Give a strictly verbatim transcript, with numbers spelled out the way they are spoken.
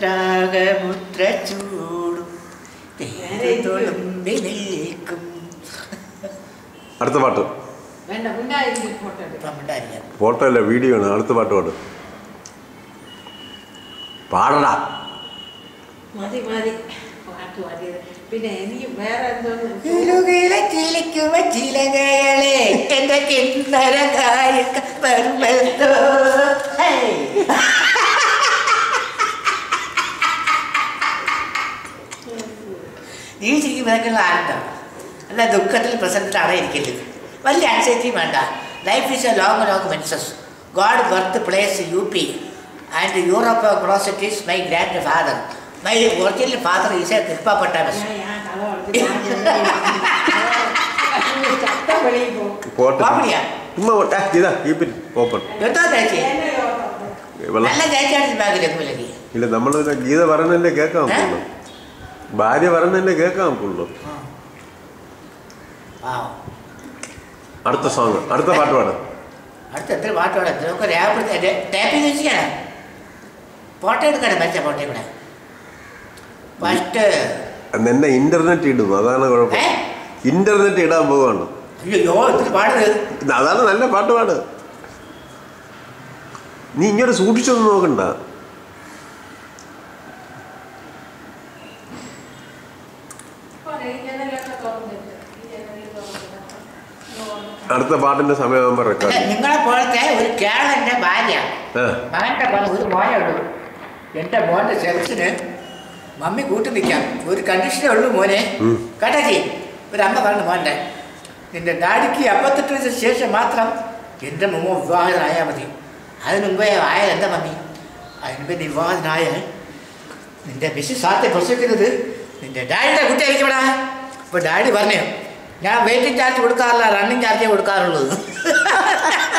രാഗമുദ്ര ചൂടും നിൽക്കും. അടുത്ത പാട്ട് ഫോട്ടോ അല്ല വീഡിയോ ആണ്. അടുത്ത പാട്ട് പാട്ട് പാടടാ. മതി മതി പാട്ട് പാടിയത്. പിന്നെ എനിക്ക് വേറെ എന്തോന്ന് എന്റെ കിന്നര കായക പർവ്വതോ. നീ ശരിക്കും ഇതൊക്കെയുള്ള ആനന്ദം അല്ല, ദുഃഖത്തിൽ പ്രസന്റഡ് അടയിരിക്കരുത്. വലിയ ആൻസൈറ്റിയും വേണ്ട. Life is a long long menses. God birth place U P and Europe crossed is my grandfather. My original father is a തിരുപ്പാപ്പട്ടാമസ്. ഇല്ല, നമ്മള് ഗീത പറഞ്ഞല്ലേ കേൾക്കാൻ പറ്റുള്ളൂ, ഭാര്യ പറഞ്ഞല്ലേ കേൾക്കാൻ പറ്റുള്ളൂ. അടുത്ത സോങ്, അടുത്ത പാട്ട് പാടാം. അടുത്ത എത്ര പാട്ട് പാടാം? നമുക്ക് ടാപ്പിംഗ് വെച്ചിട്ടാണ് ഫോട്ടോ എടുക്കണം. മരിച്ച ഫോട്ടോ ഇവിടെ ഫസ്റ്റ് എന്നെ ഇന്റർനെറ്റ് ഇടും, അതാണ് കുഴപ്പം. ഇന്റർനെറ്റ് ഇടാൻ പോവാണ്. അയ്യോ ഇത്തിരി പാടുന്നത് അതാണ് നല്ല പാട്ട് പാട്. നീ ഇങ്ങോട്ട് സൂക്ഷിച്ചൊന്നും നോക്കണ്ട. അടുത്ത പാട്ടിന്റെ സമയമാകുമ്പോ റെക്കോർഡ്. നിങ്ങളെ പോലത്തെ ഒരു കേരളന്റെ ഭാര്യ മകന്റെ പോലെ ഒരു മോനെ ഉള്ളൂ. എന്റെ മോന്റെ സെൽസിന് മമ്മി കൂട്ടി നിൽക്കാം. ഒരു കണ്ടീഷനേ ഉള്ളൂ മോനെ. കേട്ടാച്ചി, ഒരു അമ്മ പറഞ്ഞു മോൻ്റെ നിന്റെ ഡാഡിക്ക് അമ്പത്തെട്ട് വയസ്സിന് ശേഷം മാത്രം എൻ്റെ മുമ്പ് വിവാഹിതനായാൽ മതി. അതിന് മുമ്പേ ആയാൽ എന്താ മമ്മി? അതിന് മുമ്പേ വിവാഹിതനായാൽ നിന്റെ മിസ്സിസ് സാധ്യത പ്രസവിക്കുന്നത് നിന്റെ ഡാഡിയുടെ കുട്ടിയായിരിക്കും ഇവിടെ. അപ്പോൾ ഡാഡി പറഞ്ഞു ഞാൻ വെയിറ്റിംഗ് ചാർജ് കൊടുക്കാറില്ല, റണ്ണിങ് ചാർജേ കൊടുക്കാറുള്ളൂ.